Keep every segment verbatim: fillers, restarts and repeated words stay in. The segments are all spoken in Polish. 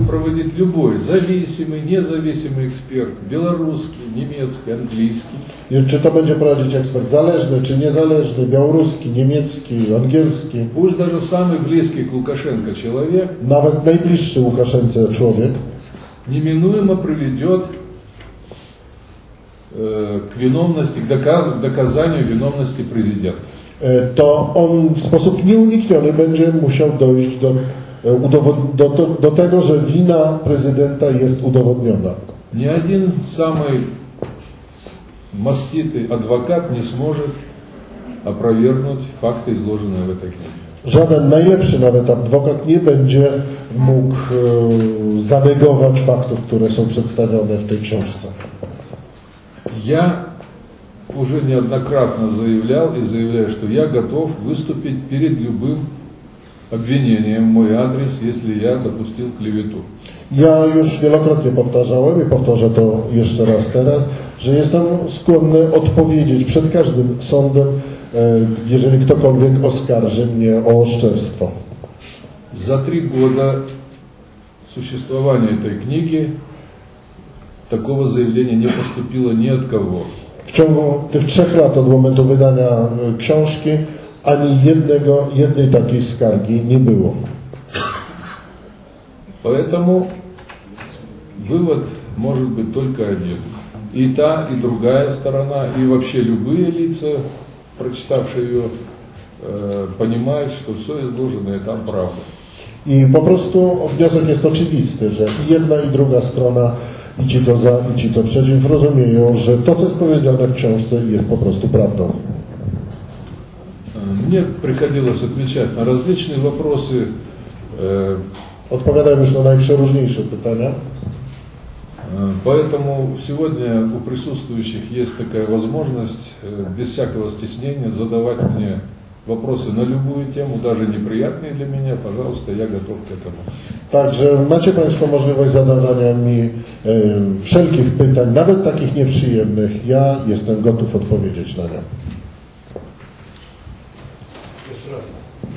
проводить любой зависимый, независимый эксперт, белорусский, немецкий, английский. I czy to będzie prowadzić ekspert zależny, czy niezależny, białoruski, niemiecki, angielski. Пусть даже самый близкий к Лукашенко человек, Nawet najbliższy Łukaszence człowiek неминуемо приведет э, к виновности, к, доказ, к доказанию виновности президента. to on w sposób nieunikniony będzie musiał dojść do, do, do, do tego, że wina prezydenta jest udowodniona. Ни один самый маститый адвокат не сможет опровергнуть факты, изложенные в этой книге. Żaden najlepszy nawet adwokat nie będzie mógł e, zanegować faktów, które są przedstawione w tej książce. Я уже неоднократно заявлял и заявляю, что я готов выступить перед любым обвинением в мой адрес, если я допустил клевету. Ja już wielokrotnie powtarzałem i powtórzę to jeszcze raz teraz, że jestem skłonny odpowiedzieć przed każdym sądem, jeżeli ktokolwiek oskarży mnie o oszczerstwo. За три года существования этой книги такого заявления не поступило ни от кого. W ciągu tych trzech lat od momentu wydania książki ani jednego, jednej takiej skargi nie było. Поэтому вывод может быть только один. И та, и другая сторона, и вообще любые лица, прочитавшие ее, понимают, что все изложенное там правда. I po prostu wniosek jest oczywisty, że i jedna i druga strona, i ci co za, i ci co przeciw, rozumieją, że to, co jest powiedziane w książce, jest po prostu prawdą. Мне приходилось отвечать на различные вопросы. Odpowiadałem już na najprzeróżniejsze pytania. Поэтому сегодня у присутствующих есть такая возможность без всякого стеснения задавать мне вопросы на любую тему, даже неприятные для меня, пожалуйста, я готов к этому. Także macie Państwo możliwość zadawania mi e, wszelkich pytań, nawet takich nieprzyjemnych. Ja jestem gotów odpowiedzieć na nie. Jeszcze raz.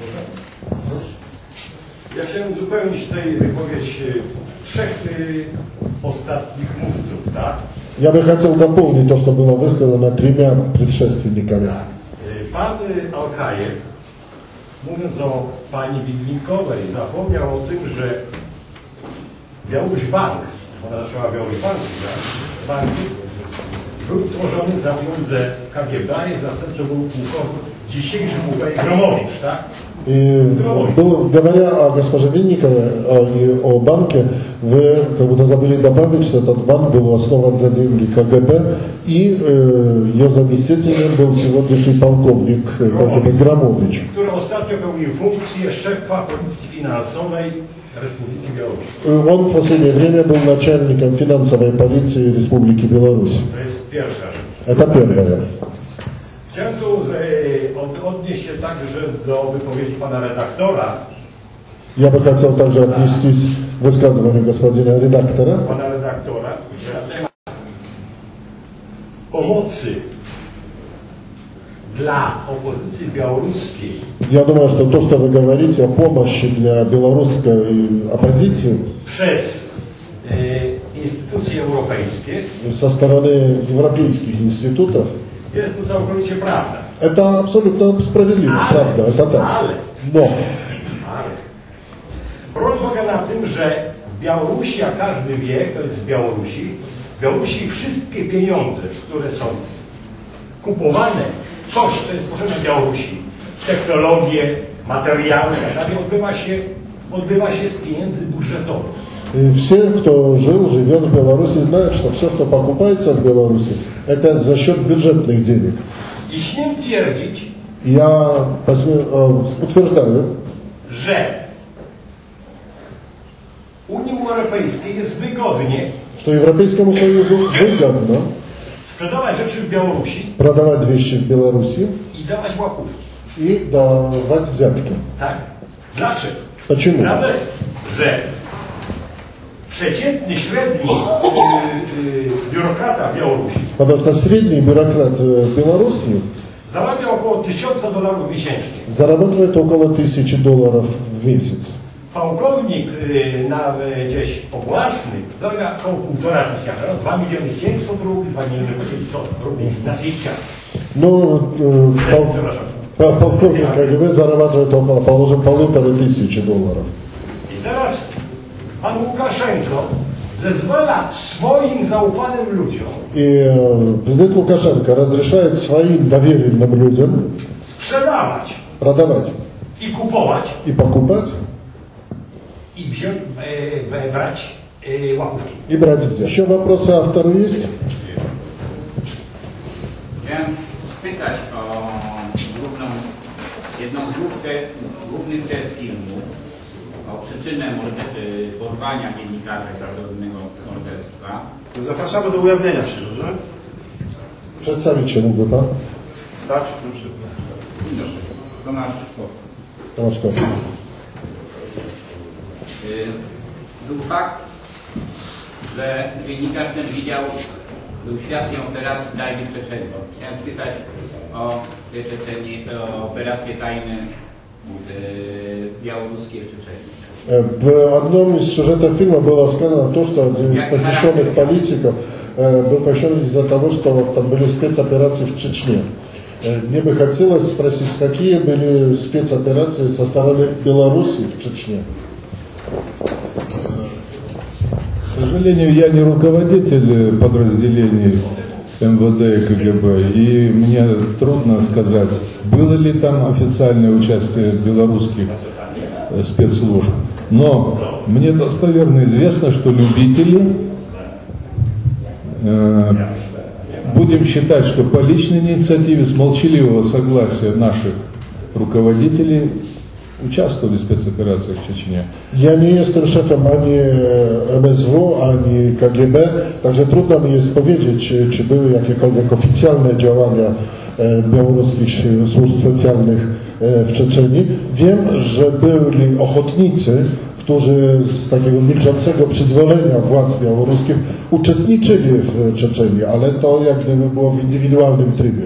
Ja chciałem uzupełnić tutaj wypowiedź trzech y, ostatnich mówców, tak? Ja bym chciał dopełnić to, co było wysказано тремя предшественниками. Tak. Pan Alkajew, mówiąc o pani Witlinkowej, zapomniał o tym, że Białoruś Bank, ona zaczęła Białoruś Bank, tak? Banki, był tworzony za pieniądze K G B, i zastępczo był pułkownik, dzisiejszy pułkownik Gromowicz, tak? И было, говоря о госпоже Винниковой, о, о банке, вы как будто забыли добавить, что этот банк был основан за деньги К Г Б, и э, ее заместителем был сегодняшний полковник К Г Б Громович. Który ostatnio pełnił funkcję szefa Policji Finansowej Republiki Białorusi. Он в последнее время был начальником финансовой полиции Республики Беларусь. To jest pierwsza rzecz. Это первое. Chciałem tu od, odnieść się także do wypowiedzi pana redaktora. Я бы хотел также отнестись к высказыванию господина редактора. Pana redaktora, że na temat pomocy dla opozycji białoruskiej. Я думаю, что то, что вы говорите о помощи для белорусской оппозиции przez e, instytucje europejskie со стороны европейских институтов, jest to całkowicie prawda. это абсолютно справедливо, Ale, правда, это так. ale, Но ale problem polega na tym, że w Białorusi, a każdy wie, kto jest z Białorusi, w Białorusi wszystkie pieniądze, które są kupowane, coś, co jest potrzebne Białorusi, technologie, materiały, tak dalej, odbywa się, odbywa się z pieniędzy budżetowych. все, кто жил, живет в Беларуси, знают, что все, что покупается в Беларуси, это за счет бюджетных денег. I śmiem twierdzić, Я утверждаю, że Unii Europejskiej jest wygodnie что Европейскому Союзу выгодно sprzedawać rzeczy w Białorusi продавать вещи в Беларуси i dawać łapówki. и давать взятки. Tak? Dlaczego? Почему? Dlatego, że przeciętny, średni yy, yy, biurokrata w Białorusi Потому что средний бюрократ в Беларуси zarabia około tysiąca dolarów miesięcznie. зарабатывает около тысячи долларов в месяц. Pułkownik y, na y, gdzieś Pogłasny, droga około półtora tysiąca, no, dwa miliony siedemset rubli, dwa miliony osiemset rubli na swój czas. Ну, э, пол- по- полковник КГБ зарабатывает около, положим, полутора тысячи долларов. I teraz pan Łukaszenko zezwala swoim zaufanym ludziom И э, президент Лукашенко разрешает своим доверенным людям sprzedawać продавать i kupować и покупать, i wziąć, e, e, brać e, łapówki. и брать взять. Еще вопросы автору есть? Chciałem spytać o główną, jedną z głów te, głównych tez filmu, o przyczynę morder- porwania dziennikarza i prawdopodobnego morderstwa. Zapraszamy do ujawnienia się, dobrze? Przedstawić się mógłby pan? Stać, proszę. Dzień dobry, Tomasz Szkop. Tomasz Szkop. Y, Był fakt, że dziennikarz ten widział, był świadkiem operacji tajnych w Czeczeniu. Chciałem spytać o te Czeczenie, o operacje tajne y, białoruskie w Czeczeniu. В одном из сюжетов фильма было сказано то, что один из похищенных политиков э, был похищен из-за того, что там были спецоперации в Чечне. Э, Мне бы хотелось спросить, какие были спецоперации со стороны Беларуси в Чечне? К сожалению, я не руководитель подразделений эм вэ дэ и ка гэ бэ, и мне трудно сказать, было ли там официальное участие белорусских э, спецслужб. Но мне достоверно известно, что любители, э, будем считать, что по личной инициативе, с молчаливого согласия наших руководителей, участвовали в спецоперациях в Чечне. Я не jestem szefem ani em es wu, ani ka ге be, także trudno mi jest powiedzieć, czy były jakiekolwiek oficjalne działania białoruskich służb specjalnych w Czeczenii. Wiem, że byli ochotnicy, którzy z takiego milczącego przyzwolenia władz białoruskich uczestniczyli w Czeczenii, ale to jak gdyby było w indywidualnym trybie.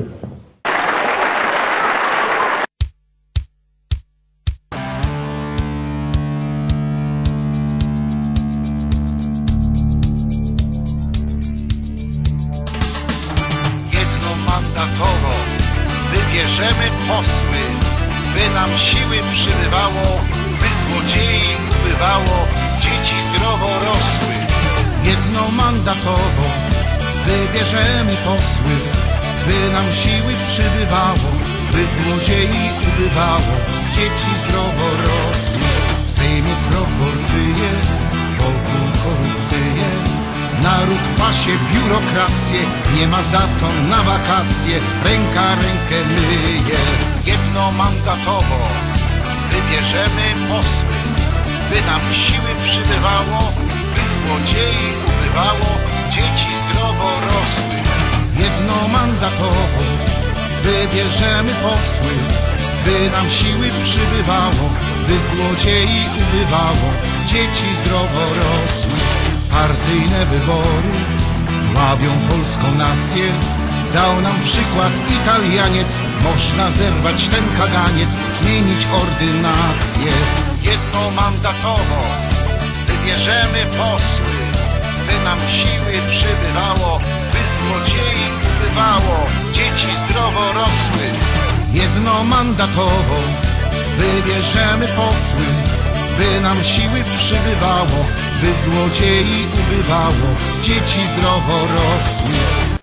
Jednomandatowo wybierzemy posły, by nam siły przybywało, by złodziei ubywało, dzieci zdrowo rosły. Jednomandatowo wybierzemy posły, by nam siły przybywało, by złodziei ubywało, dzieci zdrowo rosły. W Sejmie proporcje, wokół korupcje, naród pasie biurokrację, nie ma za co na wakacje, ręka rękę myje. Jednomandatowo wybierzemy posły, by nam siły przybywało, by złodziei ubywało, dzieci zdrowo rosły. Jednomandatowo wybierzemy posły, by nam siły przybywało, by złodziei ubywało, dzieci zdrowo rosły. Partyjne wybory dławią polską nację, dał nam przykład Italianiec, można zerwać ten kaganiec, zmienić ordynację. Jednomandatowo wybierzemy posły, by nam siły przybywało, by złodziei ubywało, dzieci zdrowo rosły. Jednomandatowo wybierzemy posły, by nam siły przybywało, by złodziei ubywało, dzieci zdrowo rosły.